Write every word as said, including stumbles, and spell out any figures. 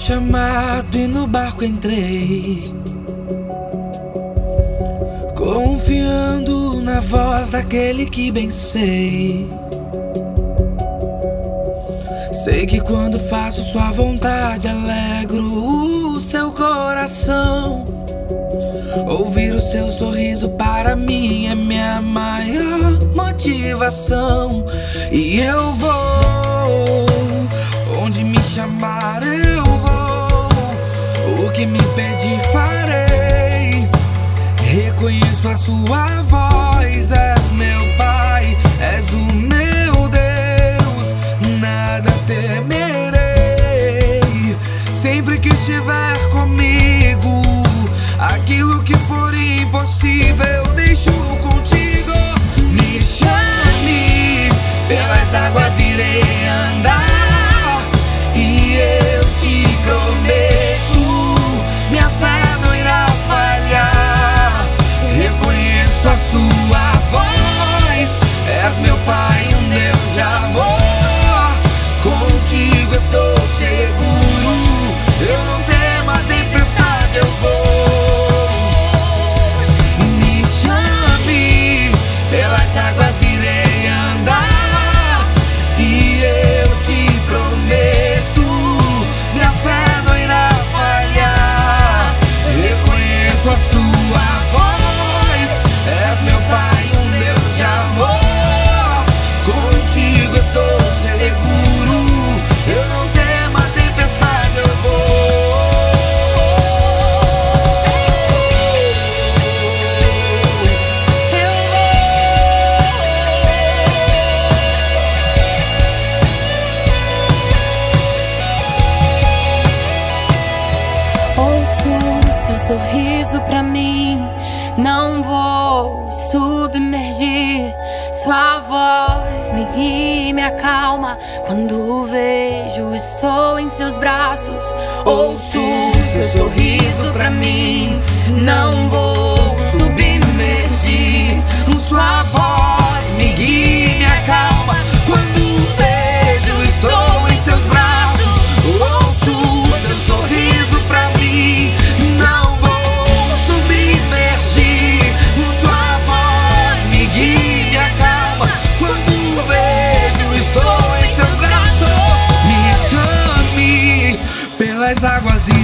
chamado e no barco entrei, confiando na voz daquele que bem sei. Sei que quando faço sua vontade alegro o seu coração. Ouvir o seu sorriso para mim é minha maior motivação. E eu vou onde me chamar, eu vou. O que me pedir farei. Reconheço a sua voz, és meu Pai, és o meu Deus, nada temerei. Sempre que estiver comigo, aquilo que for impossível eu deixo contigo. Me chame, pelas águas irei andar, e eu te prometo, minha fé não irá falhar. Reconheço a sua voz, és meu Pai, um Deus de amor. Contigo estou seguro, eu não temo a tempestade, eu vou. Me chame, pelas águas irei andar, e eu te prometo, minha fé não irá falhar. Reconheço a sua voz, és meu Pai, um Deus de amor. Contigo estou seguro, eu não temo a tempestade, eu vou. Ouço seu sorriso pra mim, não vou submergir. Sua voz me guia e me acalma. Quando vejo, estou em seus braços. Ouço seu sorriso pra mim, não vou submergir. Sua voz me guia e me acalma. Quando vejo, estou em seus braços. Ouço seu sorriso pra mim, não vou submergir. Sua voz me guia e me acalma. Quando vejo, estou em seus braços. Me chame, pelas águas